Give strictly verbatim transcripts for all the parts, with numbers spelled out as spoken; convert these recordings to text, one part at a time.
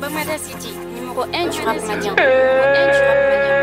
Bamada City, numéro un du rap malien. Numéro un du rap malien.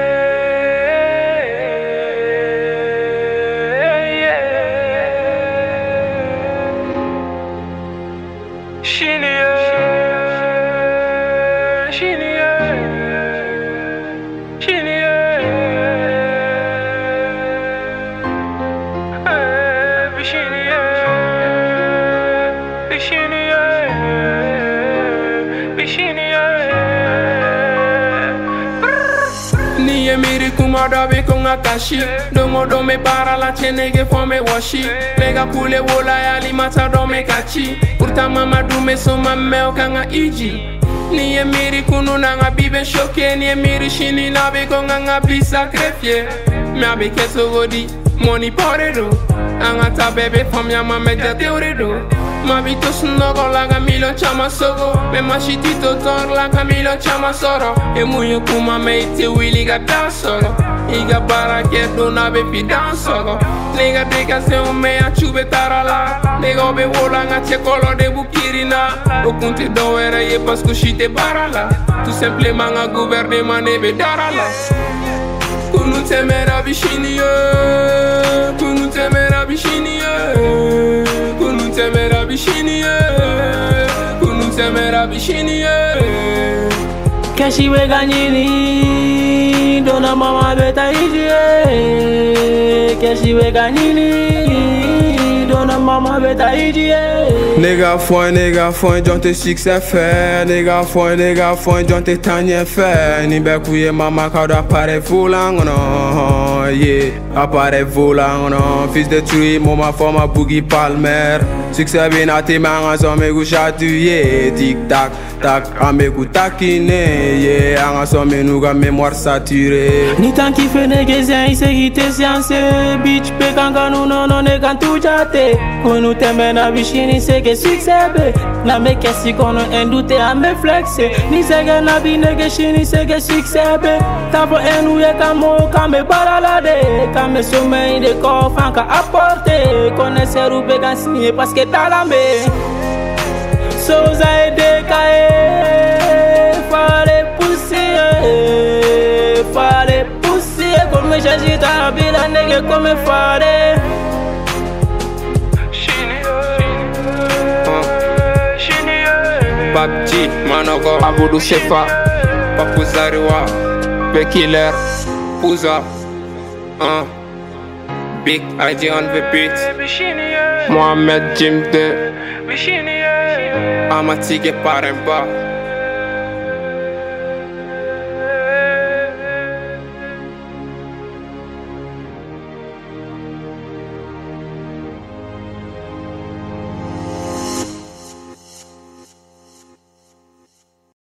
Niye miri kuma dabe konga kashi Dongo dome para la chenege fome washi Lega kule wola ya limata dome kachi Urta mama dume soma meo kanga iji Niye miri kunu nanga bibe shoke Niye miri shini nabe konga nga bli sakrefye Miabe keso godi money poredo Anga ta bebe fam ya mame jate uredo Mabito snogo laga milon chama sogo Me mashiti to tor laga milon chama soro E muyo kuma me ite wili ga dansoro Iga bara kedo na be pi dansoro Nega deka se o me a chube tarala Nega obe wola nga chekolo de bukirina Okunte do era ye pasku shite barala Tout simplement nga gouvernement nebe darala Kunu temera bishini ye Kunu temera bishini ye Kunu temera bishini ye Kunu temera bishini ye Keshi we ganyini Dona mama beta iji Keshi we ganyini Dona mama beta iji Nigga fun, nigga fun, jonte succès fait Nigga fun, nigga fun, jonte tanye fait Ni bekuye mama kado appareil volant no Yeah, appareil volant no Fils de truie, mama forma boogie palmer Succès binati manga some gu chatouye Tic tac, tac, ame gu takine Yeah, anga some nuga mémoire saturée Ni tan ki fe nege zen ise gite sianse Bitch pe kanga nu no no ne kan tu jate Kunu teme na bishini sege succès be Na me kesi kono endute ame flexe Ni sege na bi nege shini sege succès be Tapo enu ye kamo kame balalade Kame somme inde ko fanka apporte Kone seru be kan signé parce que talambe Soza e dekae Fale pousser Fale pousser Comme j'agita bila nege comme fale Babji, Manogo, Abudu Shefa, Papu Zariwa, Bekiller, Pouza, uh, Big I D on the beat, Mohamed Jim de, Amatige Paremba.